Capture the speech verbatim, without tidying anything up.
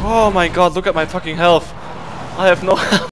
Oh my god, look at my fucking health. I have no health.